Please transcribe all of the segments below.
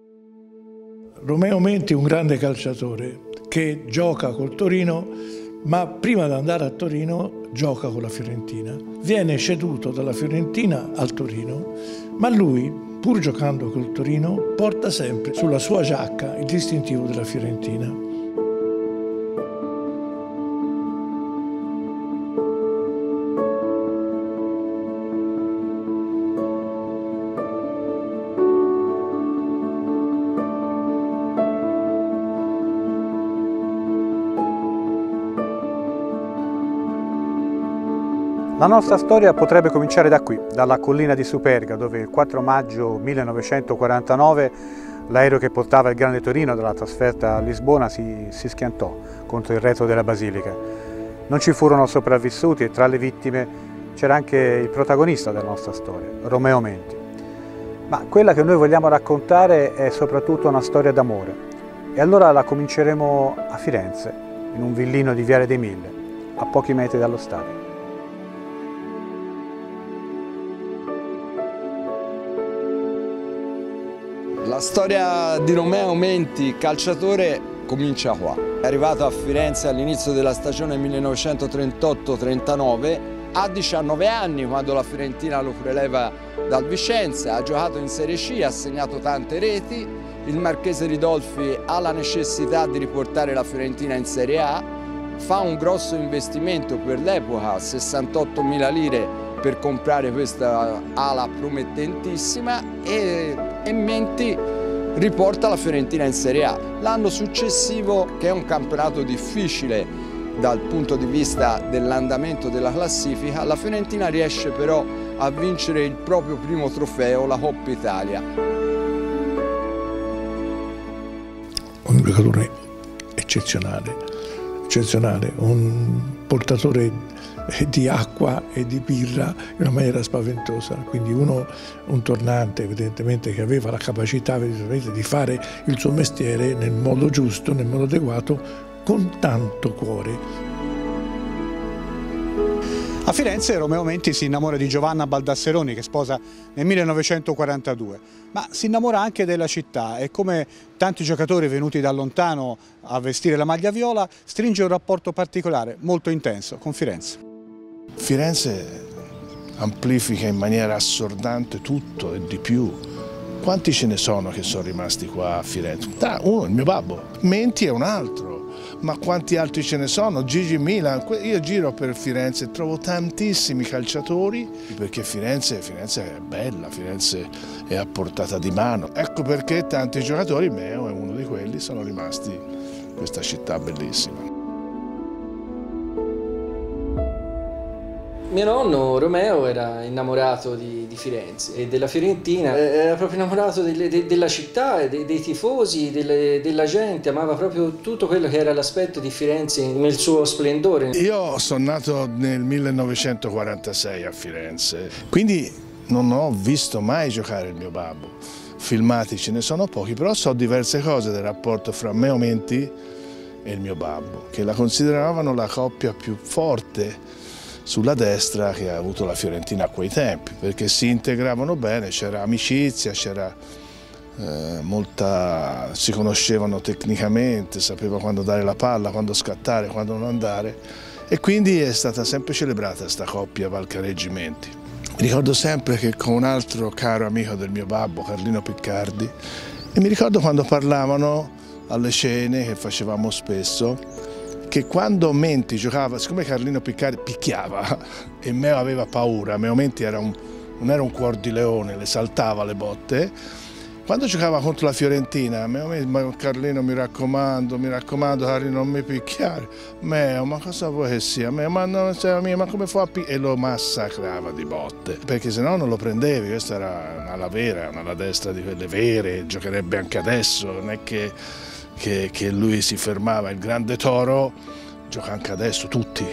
Romeo Menti è un grande calciatore che gioca col Torino, ma prima di andare a Torino gioca con la Fiorentina. Viene ceduto dalla Fiorentina al Torino, ma lui, pur giocando col Torino, porta sempre sulla sua giacca il distintivo della Fiorentina. La nostra storia potrebbe cominciare da qui, dalla collina di Superga, dove il 4 maggio 1949 l'aereo che portava il Grande Torino dalla trasferta a Lisbona si schiantò contro il retro della Basilica. Non ci furono sopravvissuti e tra le vittime c'era anche il protagonista della nostra storia, Romeo Menti. Ma quella che noi vogliamo raccontare è soprattutto una storia d'amore. E allora la cominceremo a Firenze, in un villino di Viale dei Mille, a pochi metri dallo stadio. La storia di Romeo Menti, calciatore, comincia qua. È arrivato a Firenze all'inizio della stagione 1938-39, ha 19 anni quando la Fiorentina lo preleva dal Vicenza, ha giocato in Serie C, ha segnato tante reti, il Marchese Ridolfi ha la necessità di riportare la Fiorentina in Serie A, fa un grosso investimento per l'epoca, 68.000 lire per comprare questa ala promettentissima e Menti riporta la Fiorentina in Serie A. L'anno successivo, che è un campionato difficile dal punto di vista dell'andamento della classifica, la Fiorentina riesce però a vincere il proprio primo trofeo, la Coppa Italia. Un giocatore eccezionale, un portatore di acqua e di birra in una maniera spaventosa, quindi un tornante evidentemente che aveva la capacità di fare il suo mestiere nel modo giusto, nel modo adeguato, con tanto cuore. A Firenze Romeo Menti si innamora di Giovanna Baldasseroni, che sposa nel 1942, ma si innamora anche della città e, come tanti giocatori venuti da lontano a vestire la maglia viola, stringe un rapporto particolare, molto intenso, con Firenze. Firenze amplifica in maniera assordante tutto e di più. Quanti ce ne sono che sono rimasti qua a Firenze? Uno, il mio babbo, Menti è un altro, ma quanti altri ce ne sono? Gigi Milan, io giro per Firenze e trovo tantissimi calciatori, perché Firenze è bella, Firenze è a portata di mano. Ecco perché tanti giocatori, Meo è uno di quelli, sono rimasti in questa città bellissima. Mio nonno Romeo era innamorato di Firenze e della Fiorentina, era proprio innamorato della città, dei tifosi, della gente, amava proprio tutto quello che era l'aspetto di Firenze nel suo splendore. Io sono nato nel 1946 a Firenze, quindi non ho visto mai giocare il mio babbo. Filmati ce ne sono pochi, però so diverse cose del rapporto fra Romeo Menti e il mio babbo, che la consideravano la coppia più forte sulla destra che ha avuto la Fiorentina a quei tempi, perché si integravano bene, c'era amicizia, c'era si conoscevano tecnicamente, sapeva quando dare la palla, quando scattare, quando non andare, e quindi è stata sempre celebrata questa coppia Valcareggi-Menti. Mi ricordo sempre che con un altro caro amico del mio babbo, Carlino Piccardi, e mi ricordo quando parlavano alle cene che facevamo spesso, che quando Menti giocava, siccome Carlino Piccardi picchiava e Meo aveva paura, Meo Menti non era un cuor di leone, le saltava le botte, quando giocava contro la Fiorentina, Carlino mi raccomando Carlino non mi picchiare, Meo ma cosa vuoi che sia, Meo ma come fa a picchiare, e lo massacrava di botte, perché se no non lo prendevi, questa era un'ala vera, un'ala destra di quelle vere, giocherebbe anche adesso, non è che lui si fermava, il grande Toro gioca anche adesso, tutti.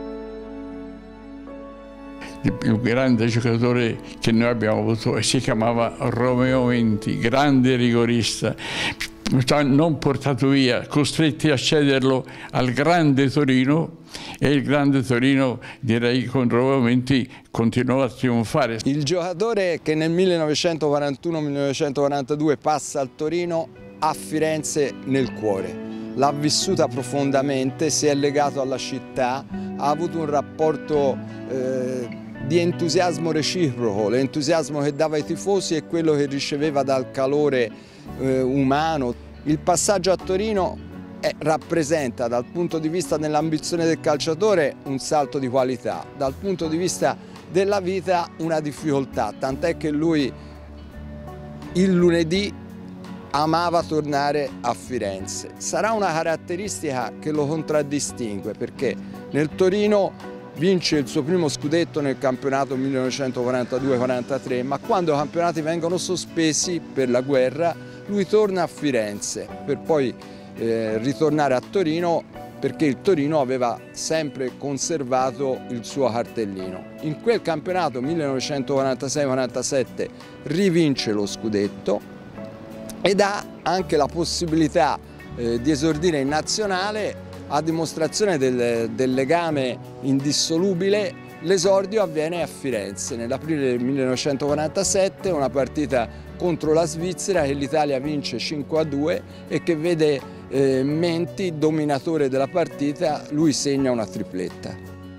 Il più grande giocatore che noi abbiamo avuto si chiamava Romeo Menti, grande rigorista, non portato via, costretti a cederlo al Grande Torino, e il Grande Torino, direi con rovamenti, continuò a trionfare. Il giocatore che nel 1941-1942 passa al Torino ha Firenze nel cuore. L'ha vissuta profondamente, si è legato alla città, ha avuto un rapporto di entusiasmo reciproco, l'entusiasmo che dava ai tifosi e quello che riceveva dal calore umano. Il passaggio a Torino rappresenta dal punto di vista dell'ambizione del calciatore un salto di qualità, dal punto di vista della vita una difficoltà, tant'è che lui il lunedì amava tornare a Firenze. Sarà una caratteristica che lo contraddistingue, perché nel Torino vince il suo primo scudetto nel campionato 1942-43, ma quando i campionati vengono sospesi per la guerra, lui torna a Firenze per poi ritornare a Torino, perché il Torino aveva sempre conservato il suo cartellino. In quel campionato 1946-47 rivince lo scudetto ed ha anche la possibilità di esordire in nazionale, a dimostrazione del legame indissolubile. L'esordio avviene a Firenze nell'aprile del 1947, una partita contro la Svizzera che l'Italia vince 5-2 e che vede Menti dominatore della partita, lui segna una tripletta.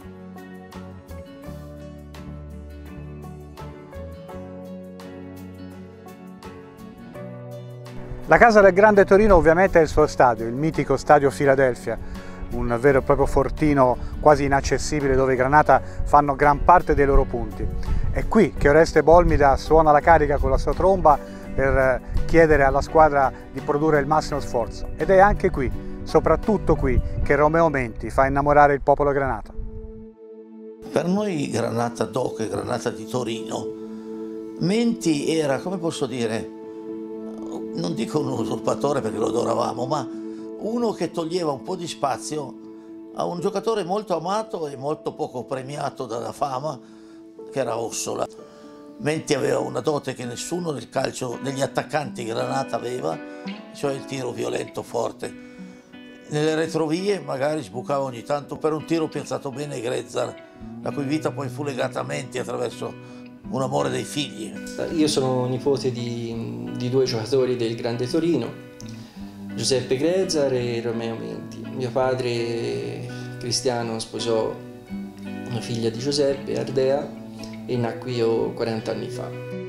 La casa del Grande Torino ovviamente è il suo stadio, il mitico stadio Philadelphia, un vero e proprio fortino quasi inaccessibile dove i Granata fanno gran parte dei loro punti. È qui che Oreste Bolmida suona la carica con la sua tromba per chiedere alla squadra di produrre il massimo sforzo, ed è anche qui, soprattutto qui, che Romeo Menti fa innamorare il popolo Granata. Per noi Granata Doc e Granata di Torino, Menti era, come posso dire, non dico un usurpatore perché lo adoravamo, ma uno che toglieva un po' di spazio a un giocatore molto amato e molto poco premiato dalla fama, che era Ossola. Menti aveva una dote che nessuno nel calcio, degli attaccanti Granata aveva, cioè il tiro violento forte. Nelle retrovie magari sbucava ogni tanto per un tiro piazzato bene Grezzar, la cui vita poi fu legata a Menti attraverso un amore dei figli. Io sono nipote di due giocatori del Grande Torino, Giuseppe Grezzar e Romeo Menti. Mio padre Cristiano sposò una figlia di Giuseppe, Ardea, e nacqui io 40 anni fa.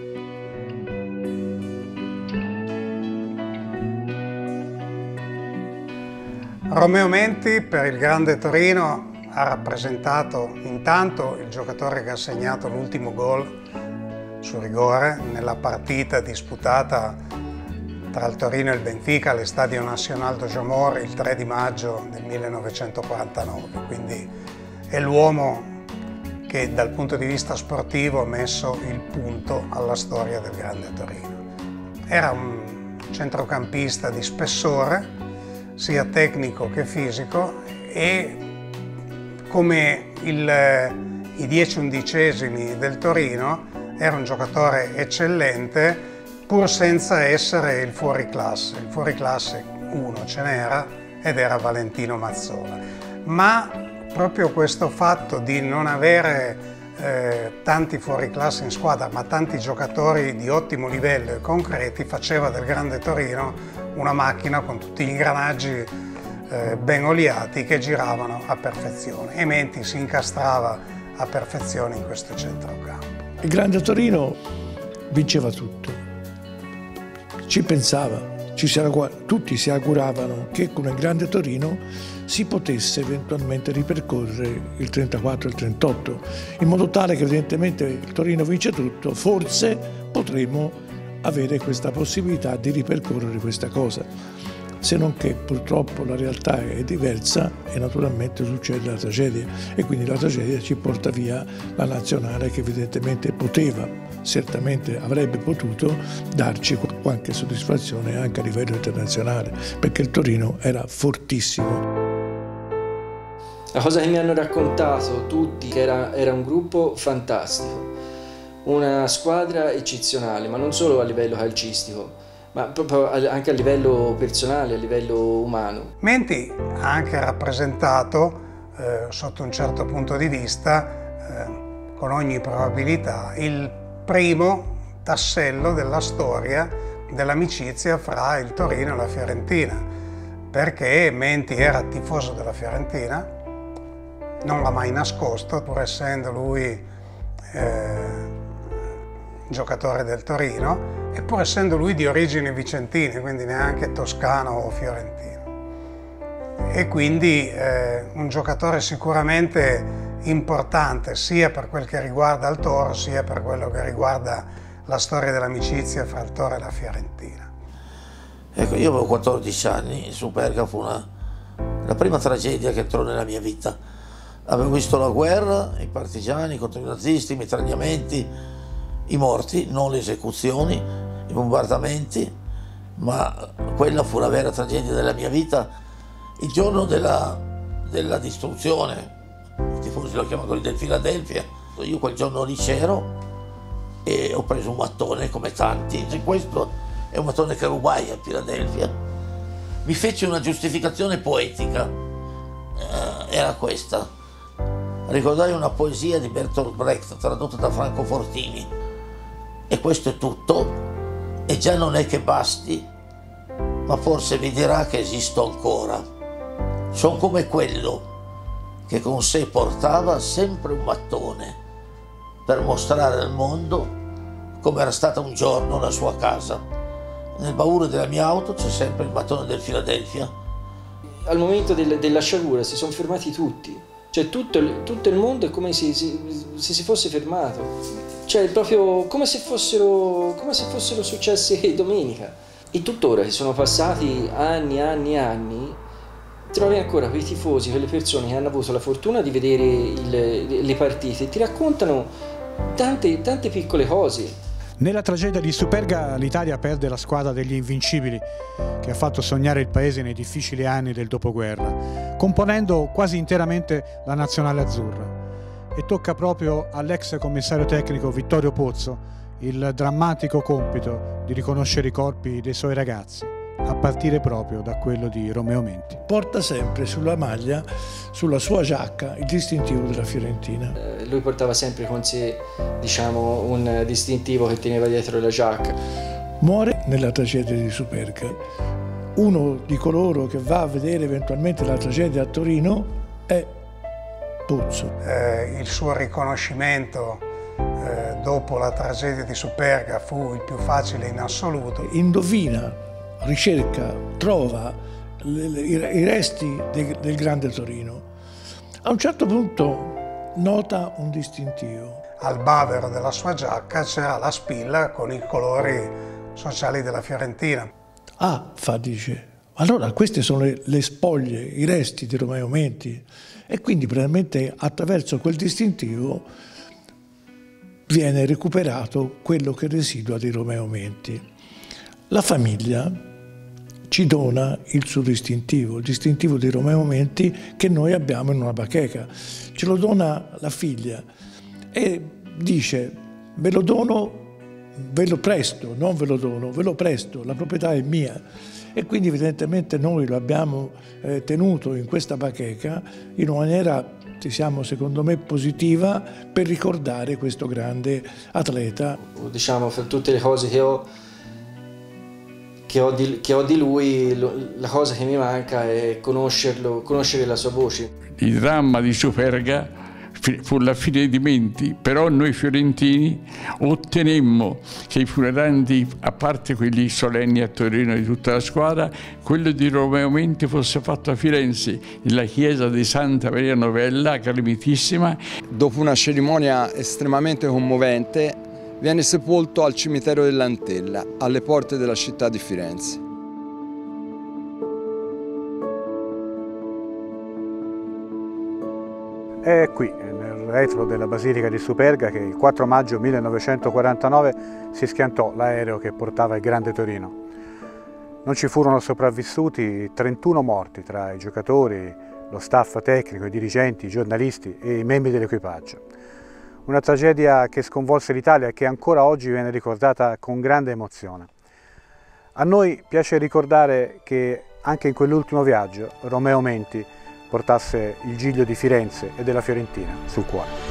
Romeo Menti per il Grande Torino ha rappresentato intanto il giocatore che ha segnato l'ultimo gol su rigore nella partita disputata tra il Torino e il Benfica all'Estadio Nacional de Jamor il 3 di maggio del 1949, quindi è l'uomo che dal punto di vista sportivo ha messo il punto alla storia del Grande Torino. Era un centrocampista di spessore, sia tecnico che fisico, e come i 10 undicesimi del Torino era un giocatore eccellente pur senza essere il fuoriclasse. Il fuoriclasse uno ce n'era ed era Valentino Mazzola. Ma proprio questo fatto di non avere tanti fuoriclasse in squadra, ma tanti giocatori di ottimo livello e concreti, faceva del Grande Torino una macchina con tutti gli ingranaggi ben oliati che giravano a perfezione, e Menti si incastrava a perfezione in questo centrocampo. Il Grande Torino vinceva tutto, ci pensava, tutti si auguravano che con il Grande Torino si potesse eventualmente ripercorrere il 34 e il 38, in modo tale che evidentemente il Torino vince tutto, forse potremo avere questa possibilità di ripercorrere questa cosa. Se non che purtroppo la realtà è diversa e naturalmente succede la tragedia, e quindi la tragedia ci porta via la nazionale che evidentemente poteva, certamente avrebbe potuto darci qualche soddisfazione anche a livello internazionale, perché il Torino era fortissimo. La cosa che mi hanno raccontato tutti che era un gruppo fantastico, una squadra eccezionale, ma non solo a livello calcistico, ma proprio anche a livello personale, a livello umano. Menti ha anche rappresentato, sotto un certo punto di vista, con ogni probabilità, il primo tassello della storia dell'amicizia fra il Torino e la Fiorentina, perché Menti era tifoso della Fiorentina, non l'ha mai nascosto, pur essendo lui giocatore del Torino e pur essendo lui di origini vicentine, quindi neanche toscano o fiorentino. E quindi un giocatore sicuramente importante sia per quel che riguarda il Toro sia per quello che riguarda la storia dell'amicizia fra il Toro e la Fiorentina. Ecco, io avevo 14 anni, Superga fu la prima tragedia che entrò nella mia vita. Avevo visto la guerra, i partigiani contro i nazisti, i mitragliamenti, i morti, non le esecuzioni, i bombardamenti, ma quella fu la vera tragedia della mia vita. Il giorno della distruzione, i tifosi lo chiamano del Philadelphia, io quel giorno lì c'ero e ho preso un mattone come tanti, questo è un mattone che rubai a Philadelphia. Mi fece una giustificazione poetica, era questa. Ricordai una poesia di Bertolt Brecht tradotta da Franco Fortini, e questo è tutto, e già non è che basti, ma forse vi dirà che esisto ancora. Sono come quello che con sé portava sempre un mattone per mostrare al mondo come era stata un giorno la sua casa. Nel baule della mia auto c'è sempre il mattone del Philadelphia. Al momento della sciagura si sono fermati tutti. Cioè tutto il mondo è come se si fosse fermato, cioè proprio come se fossero successe domenica. E tuttora che sono passati anni, trovi ancora quei tifosi, quelle persone che hanno avuto la fortuna di vedere le partite e ti raccontano tante piccole cose. Nella tragedia di Superga l'Italia perde la squadra degli Invincibili che ha fatto sognare il paese nei difficili anni del dopoguerra, componendo quasi interamente la nazionale azzurra. E tocca proprio all'ex commissario tecnico Vittorio Pozzo il drammatico compito di riconoscere i corpi dei suoi ragazzi, a partire proprio da quello di Romeo Menti. Porta sempre sulla maglia, sulla sua giacca, il distintivo della Fiorentina. Lui portava sempre con sé, diciamo, un distintivo che teneva dietro la giacca. Muore nella tragedia di Superga. Uno di coloro che va a vedere eventualmente la tragedia a Torino è Pozzo. Il suo riconoscimento dopo la tragedia di Superga fu il più facile in assoluto. Indovina, ricerca, trova i resti del grande Torino. A un certo punto nota un distintivo. Al bavero della sua giacca c'era la spilla con i colori sociali della Fiorentina. Dice, allora queste sono le spoglie, i resti di Romeo Menti, e quindi probabilmente attraverso quel distintivo viene recuperato quello che residua di Romeo Menti. La famiglia ci dona il suo distintivo, il distintivo di Romeo Menti che noi abbiamo in una bacheca. Ce lo dona la figlia e dice: ve lo dono, ve lo presto, non ve lo dono, ve lo presto, la proprietà è mia. E quindi evidentemente noi lo abbiamo tenuto in questa bacheca in una maniera, diciamo, secondo me positiva, per ricordare questo grande atleta. Diciamo, fra tutte le cose che ho di lui, la cosa che mi manca è conoscere la sua voce. Il dramma di Superga fu la fine di Menti, però noi fiorentini ottenemmo che i funerali, a parte quelli solenni a Torino di tutta la squadra, quello di Romeo Menti fosse fatto a Firenze, nella chiesa di Santa Maria Novella, calamitissima. Dopo una cerimonia estremamente commovente, viene sepolto al cimitero dell'Antella, alle porte della città di Firenze. È qui, nel retro della Basilica di Superga, che il 4 maggio 1949 si schiantò l'aereo che portava il Grande Torino. Non ci furono sopravvissuti, 31 morti tra i giocatori, lo staff tecnico, i dirigenti, i giornalisti e i membri dell'equipaggio. Una tragedia che sconvolse l'Italia e che ancora oggi viene ricordata con grande emozione. A noi piace ricordare che anche in quell'ultimo viaggio Romeo Menti portasse il Giglio di Firenze e della Fiorentina sul cuore.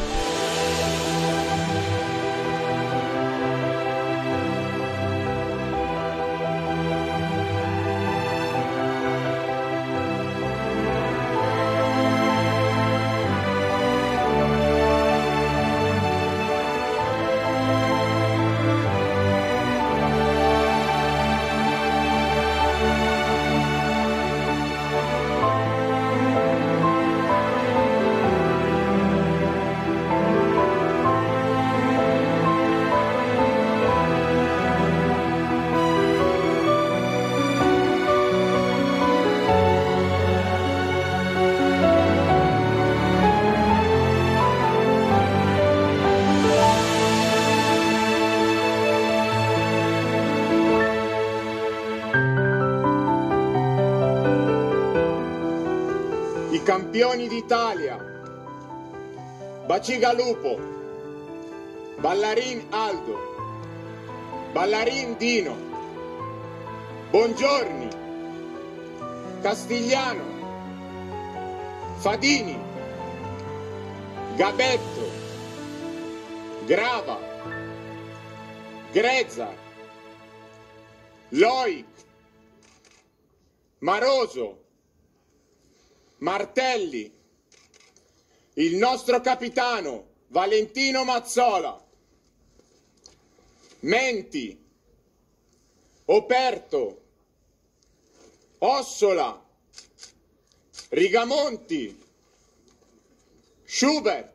I campioni d'Italia, Bacigalupo, Ballarin Aldo, Ballarin Dino, Bongiorni, Castigliano, Fadini, Gabetto, Grava, Grezza, Loic, Maroso, Martelli, il nostro capitano Valentino Mazzola, Menti, Operto, Ossola, Rigamonti, Schubert,